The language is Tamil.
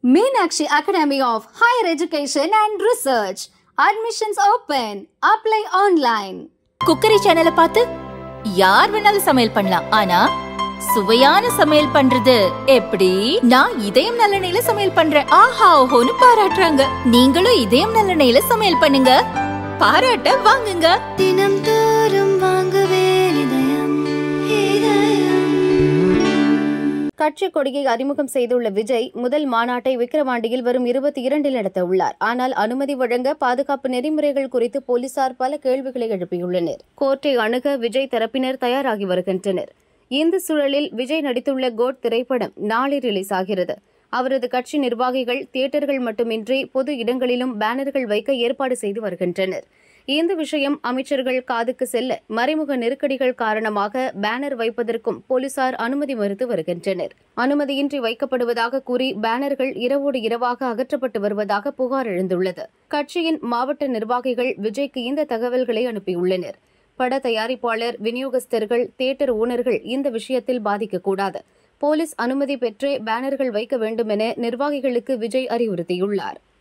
Meenakshi Academy of Higher Education and Research. Admissions open. Apply online. Cookery சேனலை பார்த்து யார் வேணாலும் சமையல் பண்ணலாம். ஆனா சுவையான சமையல் பண்றது எப்படி? நான் இதயம் நல்லெண்ணெயில சமையல் பண்றேன். ஆஹா ஓஹோன்னு பாராட்டுறாங்க. நீங்களும் இதயம் நல்லெண்ணெயில சமையல் பண்ணுங்க, பாராட்ட வாங்குங்க. தினம் தோறும் வாங்குவே இதயம். கட்சி கொடியை அறிமுகம் செய்துள்ள விஜய் முதல் மாநாட்டை விக்கிரவாண்டியில் வரும் 22 நடத்த உள்ளார். ஆனால் அனுமதி வழங்க பாதுகாப்பு நெறிமுறைகள் குறித்து போலீசார் பல கேள்விகளை எழுப்பியுள்ளனர். கோர்ட்டை அணுக விஜய் தரப்பினர் தயாராகி வருகின்றனர். இந்த சூழலில் விஜய் நடித்துள்ள கோட் திரைப்படம் நாளை ரிலீஸ் ஆகிறது. அவரது கட்சி நிர்வாகிகள் தியேட்டர்கள் மட்டுமின்றி பொது இடங்களிலும் பேனர்கள் வைக்க ஏற்பாடு செய்து வருகின்றனர். இந்த விஷயம் அமைச்சர்கள் காதுக்கு செல்ல மறைமுக நெருக்கடிகள் காரணமாக பேனர் வைப்பதற்கும் போலீசார் அனுமதி மறுத்து வருகின்றனர். அனுமதியின்றி வைக்கப்படுவதாக கூறி பேனர்கள் இரவோடு இரவாக அகற்றப்பட்டு வருவதாக புகார் எழுந்துள்ளது. கட்சியின் மாவட்ட நிர்வாகிகள் விஜய்க்கு இந்த தகவல்களை அனுப்பியுள்ளனர். பட தயாரிப்பாளர், விநியோகஸ்தர்கள், தியேட்டர் ஓனர்கள் இந்த விஷயத்தில் பாதிக்கக்கூடாது. போலீஸ் அனுமதி பெற்றே பேனர்கள் வைக்க வேண்டும் என நிர்வாகிகளுக்கு விஜய் அறிவுறுத்தியுள்ளார்.